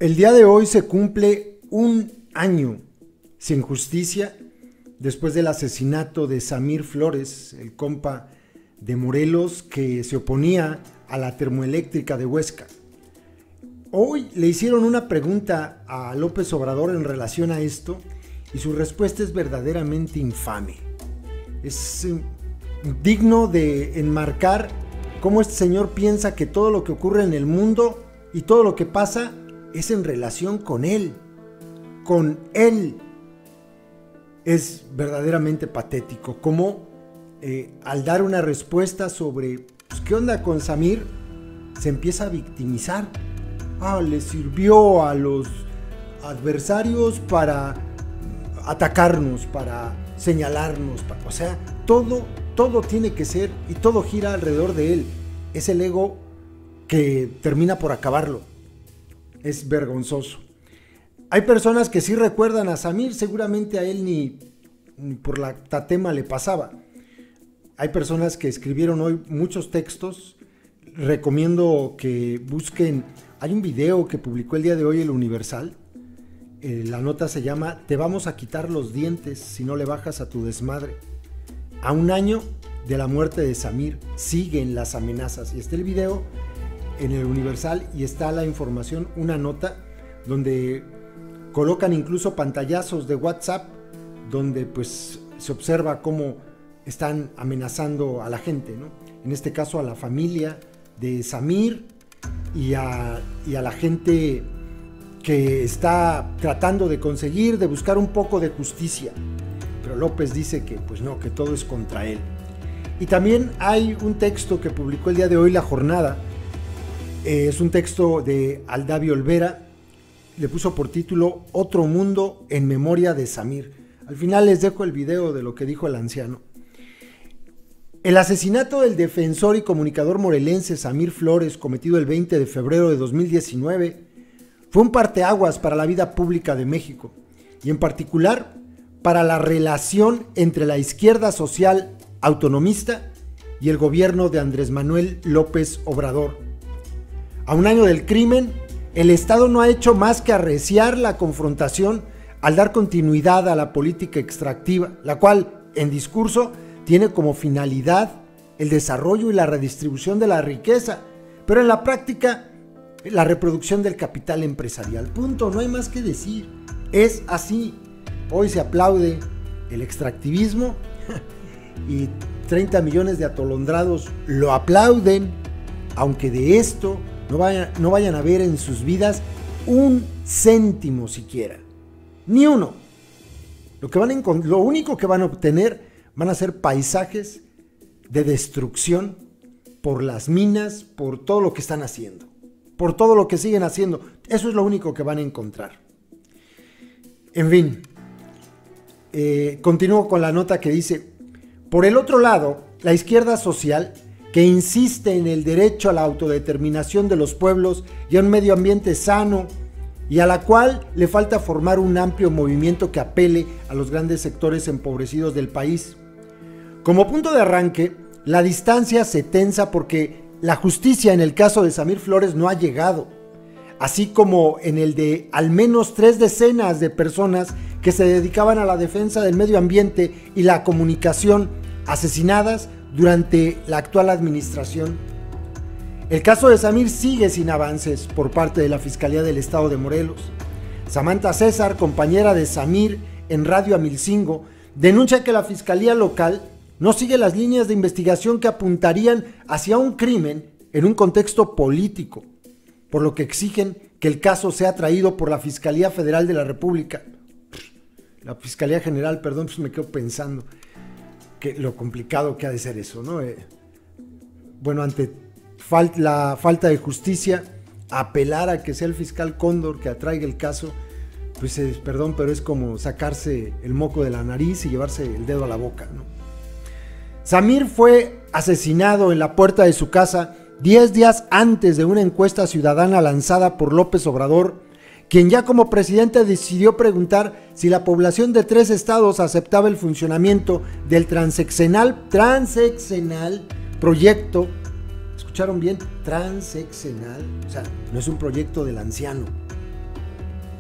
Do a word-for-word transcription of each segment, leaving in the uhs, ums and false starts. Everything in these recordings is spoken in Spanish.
El día de hoy se cumple un año sin justicia después del asesinato de Samir Flores, el compa de Morelos que se oponía a la termoeléctrica de Huesca. Hoy le hicieron una pregunta a López Obrador en relación a esto y su respuesta es verdaderamente infame. Es eh, digno de enmarcar cómo este señor piensa que todo lo que ocurre en el mundo y todo lo que pasa es en relación con él, con él. Es verdaderamente patético cómo eh, al dar una respuesta sobre pues, qué onda con Samir, se empieza a victimizar. Ah, le sirvió a los adversarios para atacarnos, para señalarnos, para, o sea, todo, todo tiene que ser y todo gira alrededor de él. Es el ego que termina por acabarlo. Es vergonzoso. Hay personas que sí recuerdan a Samir, seguramente a él ni, ni por la tatema le pasaba. Hay personas que escribieron hoy muchos textos. Recomiendo que busquen, hay un video que publicó el día de hoy el Universal. Eh, la nota se llama "Te vamos a quitar los dientes si no le bajas a tu desmadre". A un año de la muerte de Samir siguen las amenazas y está el video en el Universal y está la información, una nota donde colocan incluso pantallazos de WhatsApp donde pues se observa cómo están amenazando a la gente, ¿no? En este caso a la familia de Samir y a, y a la gente que está tratando de conseguir, de buscar un poco de justicia. Pero López dice que pues no, que todo es contra él. Y también hay un texto que publicó el día de hoy La Jornada. Eh, es un texto de Aldavio Olvera. Le puso por título "Otro mundo en memoria de Samir". Al final les dejo el video de lo que dijo el anciano. El asesinato del defensor y comunicador morelense Samir Flores, cometido el veinte de febrero de dos mil diecinueve, fue un parteaguas para la vida pública de México, y en particular para la relación entre la izquierda social autonomista y el gobierno de Andrés Manuel López Obrador. A un año del crimen, el Estado no ha hecho más que arreciar la confrontación al dar continuidad a la política extractiva, la cual, en discurso, tiene como finalidad el desarrollo y la redistribución de la riqueza, pero en la práctica, la reproducción del capital empresarial. Punto, no hay más que decir. Es así. Hoy se aplaude el extractivismo y treinta millones de atolondrados lo aplauden, aunque de esto no vayan, no vayan a ver en sus vidas un céntimo siquiera. Ni uno. Lo, que van a, lo único que van a obtener van a ser paisajes de destrucción por las minas, por todo lo que están haciendo, por todo lo que siguen haciendo. Eso es lo único que van a encontrar. En fin, eh, continúo con la nota que dice: por el otro lado, la izquierda social, que insiste en el derecho a la autodeterminación de los pueblos y a un medio ambiente sano, y a la cual le falta formar un amplio movimiento que apele a los grandes sectores empobrecidos del país. Como punto de arranque, la distancia se tensa porque la justicia en el caso de Samir Flores no ha llegado, así como en el de al menos tres decenas de personas que se dedicaban a la defensa del medio ambiente y la comunicación asesinadas durante la actual administración. El caso de Samir sigue sin avances por parte de la Fiscalía del Estado de Morelos. Samantha César, compañera de Samir en Radio Amilcingo, denuncia que la Fiscalía local no sigue las líneas de investigación que apuntarían hacia un crimen en un contexto político, por lo que exigen que el caso sea traído por la Fiscalía Federal de la República. La Fiscalía General, perdón, pues me quedo pensando que lo complicado que ha de ser eso, ¿no? Eh, bueno, ante fal- la falta de justicia, apelar a que sea el fiscal Cóndor que atraiga el caso, pues es, perdón, pero es como sacarse el moco de la nariz y llevarse el dedo a la boca, ¿no? Samir fue asesinado en la puerta de su casa diez días antes de una encuesta ciudadana lanzada por López Obrador, quien ya como presidente decidió preguntar si la población de tres estados aceptaba el funcionamiento del transeccional, transeccional proyecto. ¿Escucharon bien? Transeccional, o sea, no es un proyecto del anciano,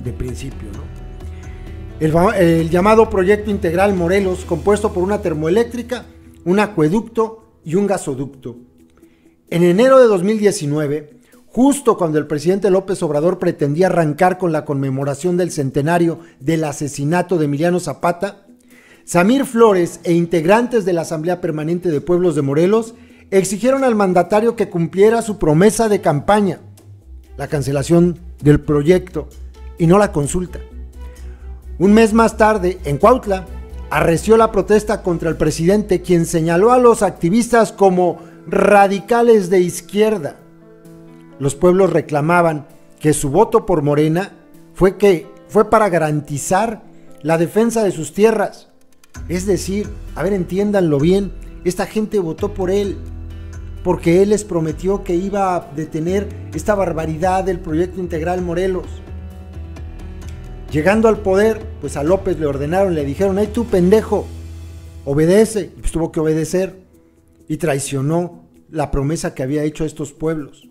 de principio, ¿no? El, el llamado Proyecto Integral Morelos, compuesto por una termoeléctrica, un acueducto y un gasoducto. En enero de dos mil diecinueve, justo cuando el presidente López Obrador pretendía arrancar con la conmemoración del centenario del asesinato de Emiliano Zapata, Samir Flores e integrantes de la Asamblea Permanente de Pueblos de Morelos exigieron al mandatario que cumpliera su promesa de campaña, la cancelación del proyecto y no la consulta. Un mes más tarde, en Cuautla, arreció la protesta contra el presidente, quien señaló a los activistas como radicales de izquierda. Los pueblos reclamaban que su voto por Morena fue, que, fue para garantizar la defensa de sus tierras. Es decir, a ver, entiéndanlo bien, esta gente votó por él porque él les prometió que iba a detener esta barbaridad del Proyecto Integral Morelos. Llegando al poder, pues a López le ordenaron, le dijeron, ¡ay tú pendejo! Obedece, y pues tuvo que obedecer, y traicionó la promesa que había hecho a estos pueblos.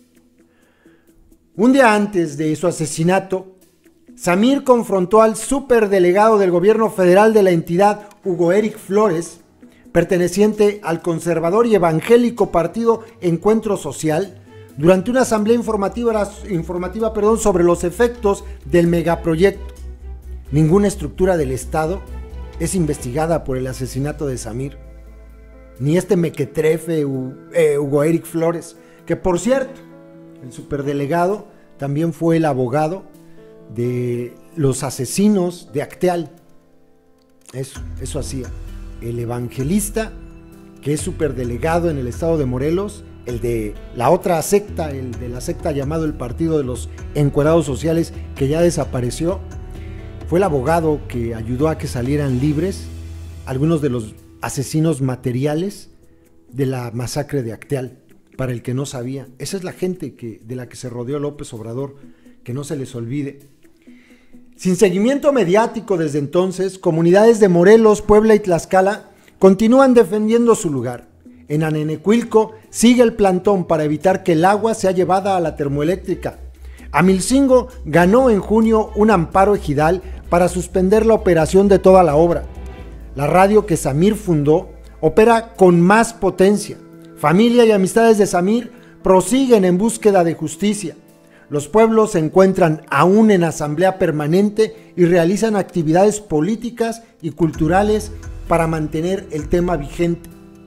Un día antes de su asesinato, Samir confrontó al superdelegado del gobierno federal de la entidad, Hugo Eric Flores, perteneciente al conservador y evangélico partido Encuentro Social, durante una asamblea informativa, informativa perdón, sobre los efectos del megaproyecto. Ninguna estructura del Estado es investigada por el asesinato de Samir, ni este mequetrefe eh, Hugo Eric Flores, que por cierto, el superdelegado también fue el abogado de los asesinos de Acteal. Eso, eso hacía. El evangelista, que es superdelegado en el estado de Morelos, el de la otra secta, el de la secta llamado el Partido de los Encuerados Sociales, que ya desapareció, fue el abogado que ayudó a que salieran libres algunos de los asesinos materiales de la masacre de Acteal. Para el que no sabía, esa es la gente que, de la que se rodeó López Obrador, que no se les olvide. Sin seguimiento mediático desde entonces, comunidades de Morelos, Puebla y Tlaxcala continúan defendiendo su lugar. En Anenecuilco sigue el plantón para evitar que el agua sea llevada a la termoeléctrica. Amilcingo ganó en junio un amparo ejidal para suspender la operación de toda la obra. La radio que Samir fundó opera con más potencia. Familia y amistades de Samir prosiguen en búsqueda de justicia. Los pueblos se encuentran aún en asamblea permanente y realizan actividades políticas y culturales para mantener el tema vigente.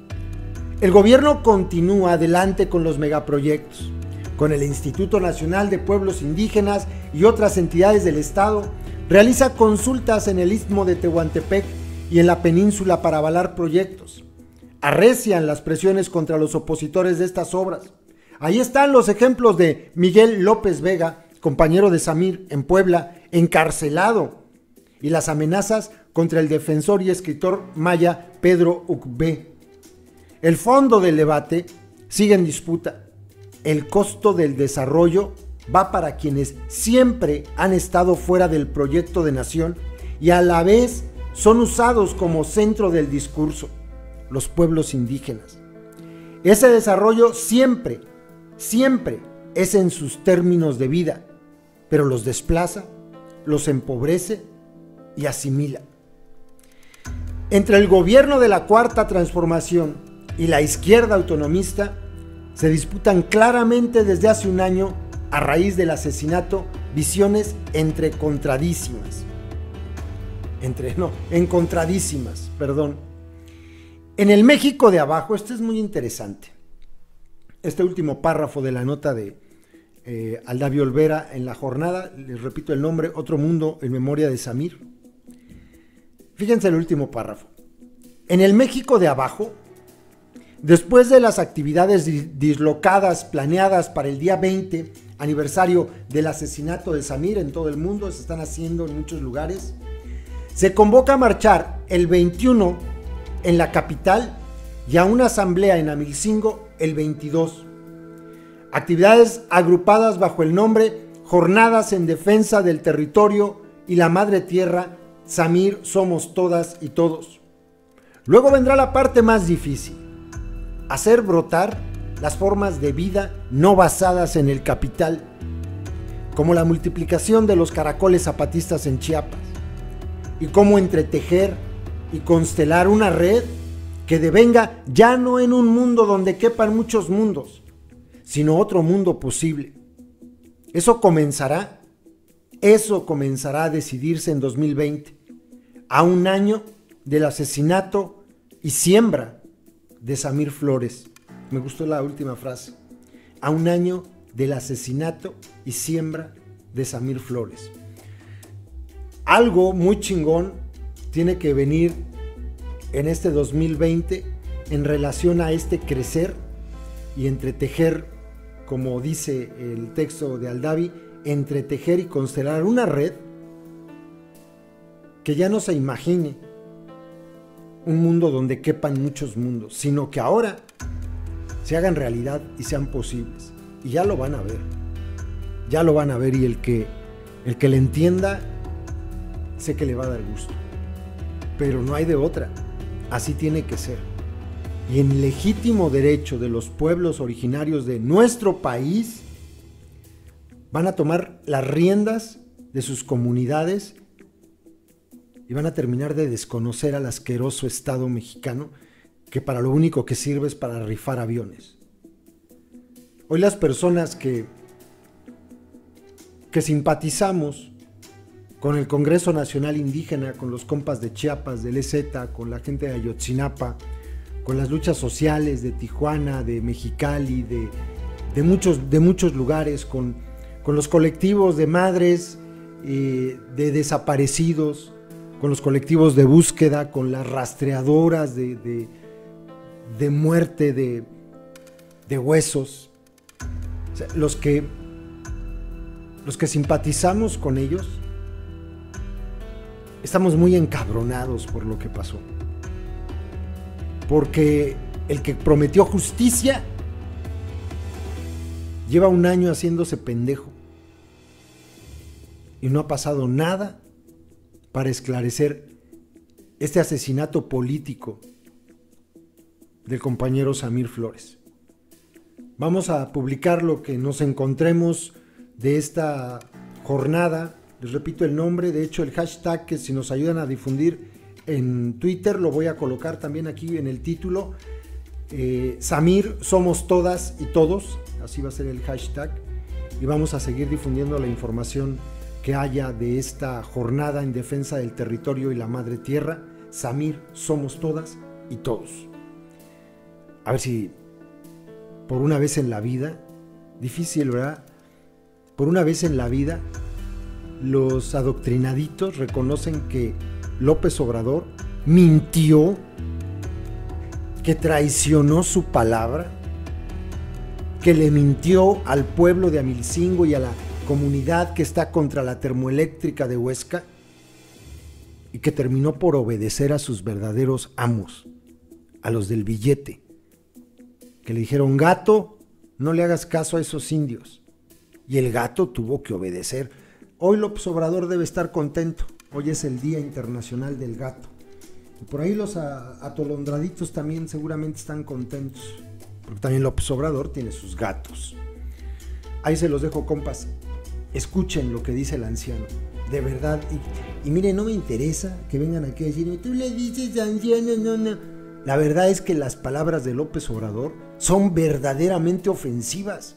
El gobierno continúa adelante con los megaproyectos. Con el Instituto Nacional de Pueblos Indígenas y otras entidades del Estado, realiza consultas en el Istmo de Tehuantepec y en la península para avalar proyectos. Arrecian las presiones contra los opositores de estas obras. Ahí están los ejemplos de Miguel López Vega, compañero de Samir en Puebla, encarcelado, y las amenazas contra el defensor y escritor maya Pedro Ucbé. El fondo del debate sigue en disputa. El costo del desarrollo va para quienes siempre han estado fuera del proyecto de nación y a la vez son usados como centro del discurso, los pueblos indígenas. Ese desarrollo siempre, siempre es en sus términos de vida, pero los desplaza, los empobrece y asimila. Entre el gobierno de la Cuarta Transformación y la izquierda autonomista se disputan claramente desde hace un año, a raíz del asesinato, visiones entrecontradísimas. Entre, no, encontradísimas, perdón. En el México de abajo, esto es muy interesante. Este último párrafo de la nota de eh, Aldavio Olvera en La Jornada, les repito el nombre, Otro Mundo en Memoria de Samir. Fíjense el último párrafo. En el México de abajo, después de las actividades dislocadas planeadas para el día veinte, aniversario del asesinato de Samir en todo el mundo, se están haciendo en muchos lugares, se convoca a marchar el veintiuno en la capital y a una asamblea en Amilcingo el veintidós. Actividades agrupadas bajo el nombre Jornadas en Defensa del Territorio y la Madre Tierra, Samir Somos Todas y Todos. Luego vendrá la parte más difícil: hacer brotar las formas de vida no basadas en el capital. como la multiplicación de los caracoles zapatistas en Chiapas, y cómo entretejer y constelar una red que devenga ya no en un mundo donde quepan muchos mundos, sino otro mundo posible. Eso comenzará, eso comenzará a decidirse en dos mil veinte, a un año del asesinato y siembra de Samir Flores. Me gustó la última frase. A un año del asesinato y siembra de Samir Flores. Algo muy chingón tiene que venir en este dos mil veinte en relación a este crecer y entretejer, como dice el texto de Aldavi, entretejer y constelar una red que ya no se imagine un mundo donde quepan muchos mundos, sino que ahora se hagan realidad y sean posibles. Y ya lo van a ver, ya lo van a ver, y el que, el que le entienda, sé que le va a dar gusto, pero no hay de otra, así tiene que ser. Y en legítimo derecho de los pueblos originarios de nuestro país, van a tomar las riendas de sus comunidades y van a terminar de desconocer al asqueroso Estado mexicano, que para lo único que sirve es para rifar aviones. Hoy las personas que, que simpatizamos con el Congreso Nacional Indígena, con los compas de Chiapas, del E Z, con la gente de Ayotzinapa, con las luchas sociales de Tijuana, de Mexicali, de, de, muchos, de muchos lugares, con, con los colectivos de madres, eh, de desaparecidos, con los colectivos de búsqueda, con las rastreadoras de, de, de muerte de, de huesos. O sea, los que, los que simpatizamos con ellos, estamos muy encabronados por lo que pasó. Porque el que prometió justicia lleva un año haciéndose pendejo y no ha pasado nada para esclarecer este asesinato político del compañero Samir Flores. Vamos a publicar lo que nos encontremos de esta jornada. Les repito el nombre, de hecho el hashtag que si nos ayudan a difundir en Twitter lo voy a colocar también aquí en el título. eh, Samir, somos todas y todos, así va a ser el hashtag, y vamos a seguir difundiendo la información que haya de esta jornada en defensa del territorio y la madre tierra. Samir, somos todas y todos. A ver si por una vez en la vida, difícil, ¿verdad? Por una vez en la vida, los adoctrinaditos reconocen que López Obrador mintió, que traicionó su palabra, que le mintió al pueblo de Amilcingo y a la comunidad que está contra la termoeléctrica de Huesca, y que terminó por obedecer a sus verdaderos amos, a los del billete, que le dijeron: gato, no le hagas caso a esos indios, y el gato tuvo que obedecer. Hoy López Obrador debe estar contento, hoy es el Día Internacional del Gato, y por ahí los atolondraditos también seguramente están contentos, porque también López Obrador tiene sus gatos. Ahí se los dejo, compas. Escuchen lo que dice el anciano, de verdad. Y, y miren, no me interesa que vengan aquí a decir: tú le dices anciano, no, no. La verdad es que las palabras de López Obrador son verdaderamente ofensivas.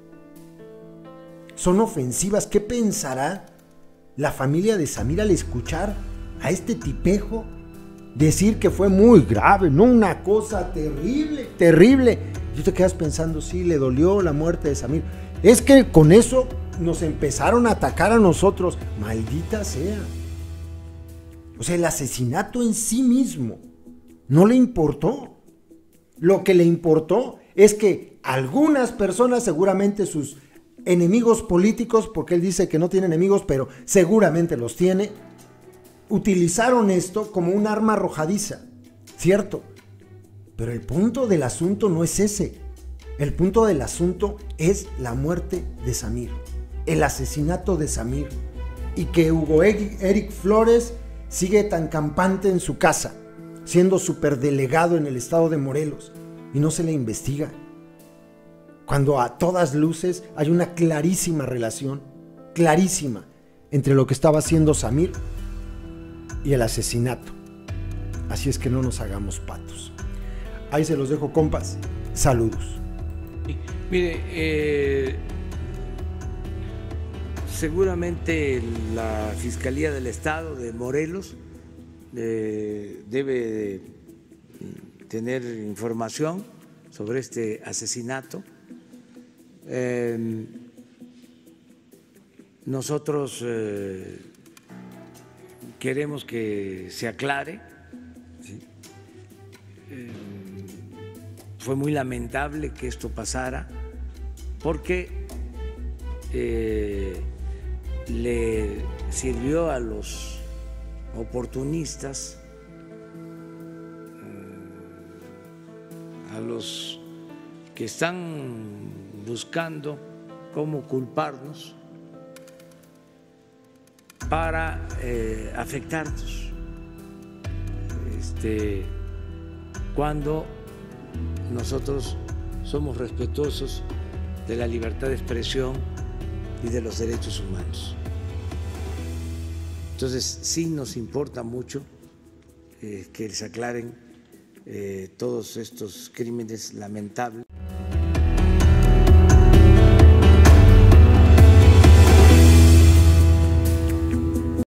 Son ofensivas. ¿Qué pensará la familia de Samir al escuchar a este tipejo decir que fue muy grave, no, una cosa terrible, terrible? Y tú te quedas pensando: sí, le dolió la muerte de Samir. Es que con eso nos empezaron a atacar a nosotros. Maldita sea. O sea, el asesinato en sí mismo no le importó. Lo que le importó es que algunas personas, seguramente sus enemigos políticos, porque él dice que no tiene enemigos, pero seguramente los tiene, utilizaron esto como un arma arrojadiza, ¿cierto? Pero el punto del asunto no es ese. El punto del asunto es la muerte de Samir, el asesinato de Samir, y que Hugo Eric Flores sigue tan campante en su casa, siendo superdelegado en el estado de Morelos, y no se le investiga, cuando a todas luces hay una clarísima relación clarísima entre lo que estaba haciendo Samir y el asesinato. Así es que no nos hagamos patos. Ahí se los dejo, compas. Saludos. Mire, eh, seguramente la Fiscalía del Estado de Morelos eh, debe de tener información sobre este asesinato. Eh, nosotros eh, queremos que se aclare. ¿Sí? Eh, fue muy lamentable que esto pasara porque eh, le sirvió a los oportunistas, a los que están buscando cómo culparnos para eh, afectarnos. Este, cuando nosotros somos respetuosos de la libertad de expresión y de los derechos humanos. Entonces, sí nos importa mucho eh, que se aclaren eh, todos estos crímenes lamentables.